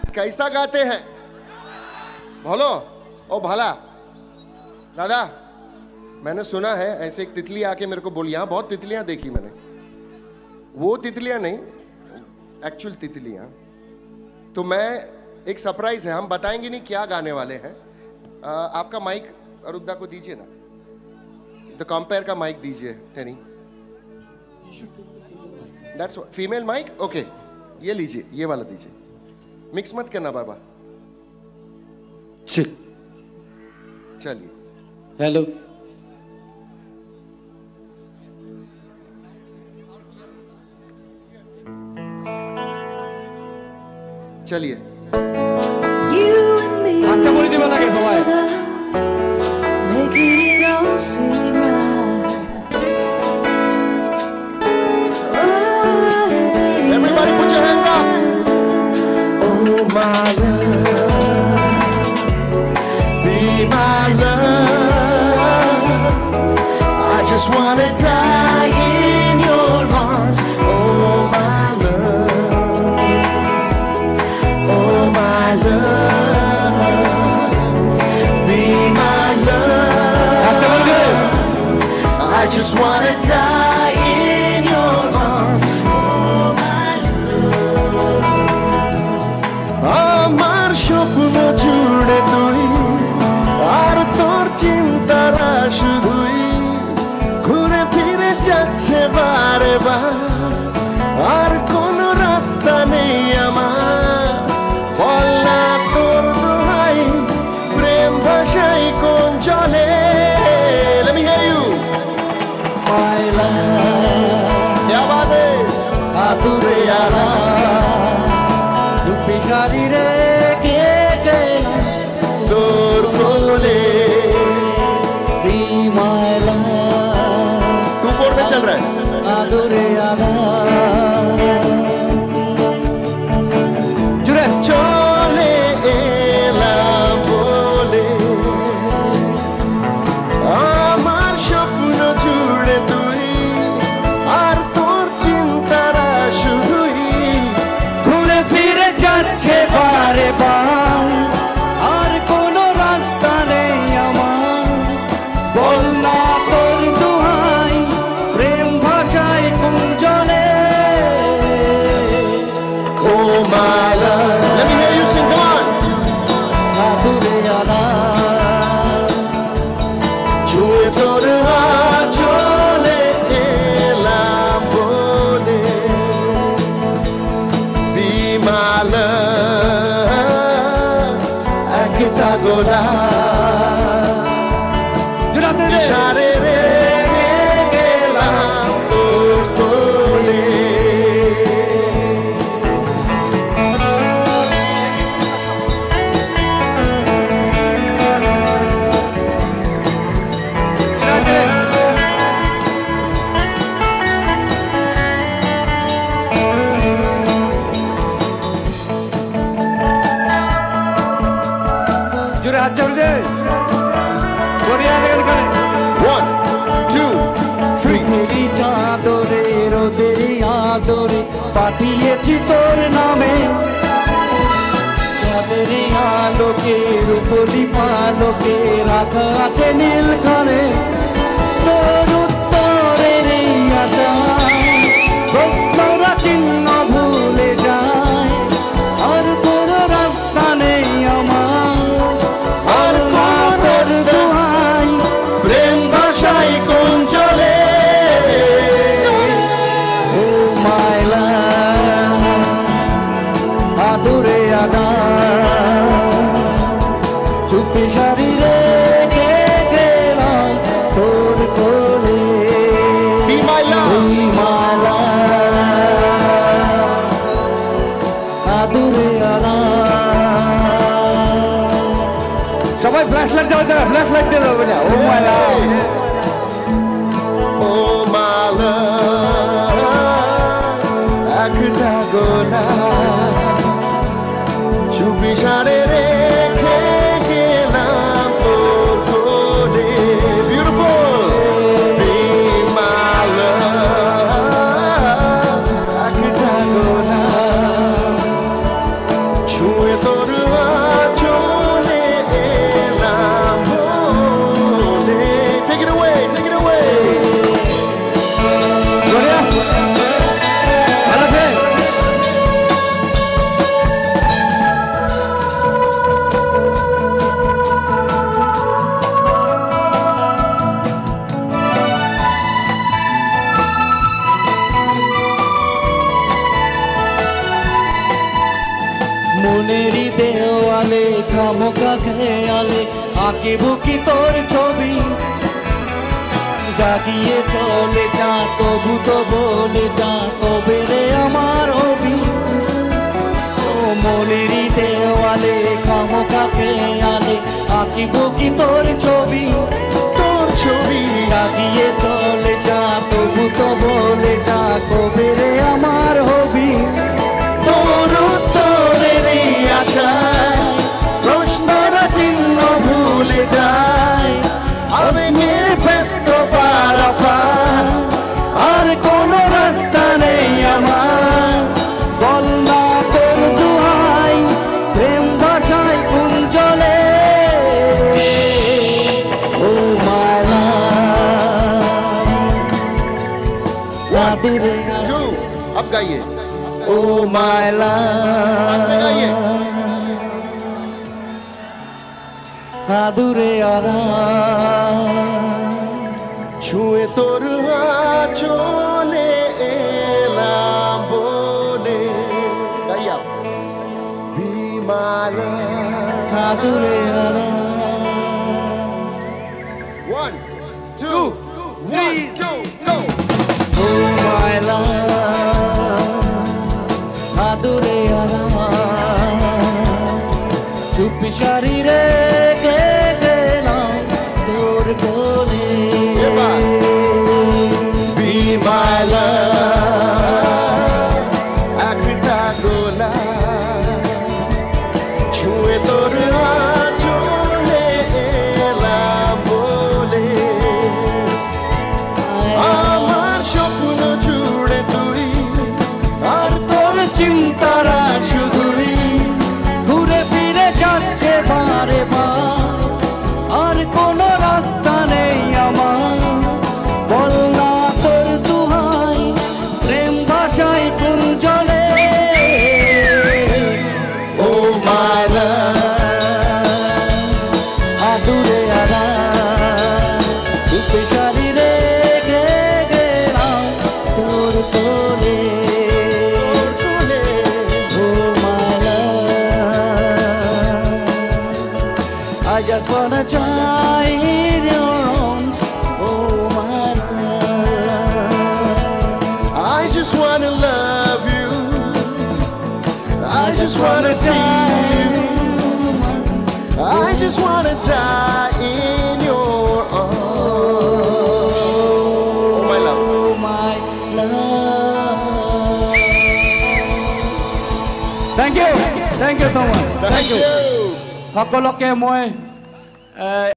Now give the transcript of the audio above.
कैसा गाते हैं बोलो। ओ भाला दादा, मैंने सुना है ऐसे एक तितली आके मेरे को बोली, यहाँ बहुत तितलियां देखी मैंने, वो तितलियां नहीं एक्चुअल तितलियां। तो मैं एक सरप्राइज है, हम बताएंगे नहीं क्या गाने वाले हैं। आपका माइक अरुद्धा को दीजिए ना, तो कंपेयर का माइक दीजिए Teni. That's female mic, okay ये लीजिए, ये वाला दीजिए, मिक्स मत करना बाबा। चलिए हेलो चलिए। अच्छा बोली दिवा लगे Sawai. Everybody put your hands up. Oh my love, be my love. I just wanna die in your arms. Oh my love, oh my love, be my love. I just wanna die in your arms. আমার স্বপ্ন জুড়ে তুই আর তোর চিন্তারা শুধুই ঘুরে ফিরে যাচ্ছে বারে বার, আর কোনো রাস্তা নেই আমার। বল না তোর দোহাই, প্রেম ভাষাই কোন জলে। Let me hear you. My love, क्या बात है? आतुरे आला पिछाड़ी रे के তোর কোলে। Be my love, 2/4 में चल रहा है। आदुरे आला जुड़े চলে এলাম বলে আমার স্বপ্ন জুড়ে তুই আর তোর চিন্তারা শুধুই ঘুরে ফিরে যাচ্ছে বারে বার, আর কোনো রাস্তা নেই আমার। বল না তোর দোহাই, প্রেম ভাষায় কোন জলে। Oh my love, let me hear you sing, come on. আদুরে আলা ছুঁয়ে তোর হাত চলে এলাম বলে। Be my love, একটা গোলাপ জুড়াতে রে ইশারে রেখে গেলাম তোর কোলে। জুড়ে হাত চাপ দে গড়িয়া গেল করে 1 2 3 মেরি চাদরে রোদেরি আদরে পাঠিয়েছি তোর নামে। চাঁদেরি আলোকে রূপলি পালোকে রাখা আছে নীলখানে। তোর উত্তরের এই আশা প্রশ্নরা চিহ্ন ভুলে যায়, আর কোনো রাস্তা নেই আমার। আর তোর দোহাই, প্রেম ভাষাই কোন চলে। ও মাই লাভ, আদুরে আদা চুপি শরীরে গেলাম তোর কোলে। Be my love, ওই মালা আদুরে আদা। সবাই ফ্ল্যাশ লাইট দেওয়া যাবে, ফ্ল্যাশ লাইট দিয়ে দেবো না। ও মাই লাভ, oh my love, একটা গোলাপ চুপি সারে রেখে গেলাম তোর কোলে। Beautiful, be my love, একটা গোলাপ ছুঁয়ে মনেরই দেওয়ালে খামোকা খেয়ালে আঁকি বুকি তোর ছবি জাগিয়ে চলে যা তবু তো বলে যা তবে রে আমার হবি ও মনেরই দেওয়ালে খামোকা খেয়ালে আঁকি বুকি তোর ছবি জাগিয়ে চলে যা তবু তো বলে যা তবে রে আমার হবি তোর উত্তরেরই আশায় প্রশ্নরা চিহ্ন ভুলে যায় আবেগের ব্যস্ত পারাপার আর কোনো রাস্তা নেই আমার বল না তোর দুহাই প্রেম ভাষায় কুঞ্জলে ও মালা রাধুরে अब गाइए ও মালা আদুরে আরা छुए तोर चले एलाम बोले गाइए आप बीमारा আদুরে আরা 1 2 1 2 go ও মালা আদুরে আরা চুপি শরীরে গে গেলাম তোর কোলে Be my love একটা গোলা ছুঁয়ে তোর চলে এলাম বলে আমার স্বপ্ন জুড়ে তুই আর তোর চিন্তারা শুধুই ঘুরে ফিরে যাচ্ছে বারে বার আর কোনো রাস্তা নেই আমার বল না তোর দুহাই প্রেম ভাষায় কুঞ্জলে ও মালা আদুরে আলা রূপে শরীরে গে গেলাম তোর কোলে ও মালা I just wanna try in your arms oh Mala I just wanna love you I just wanna die feel you I just wanna die in your arms oh my love oh my love thank you so much thank you সকলকে মই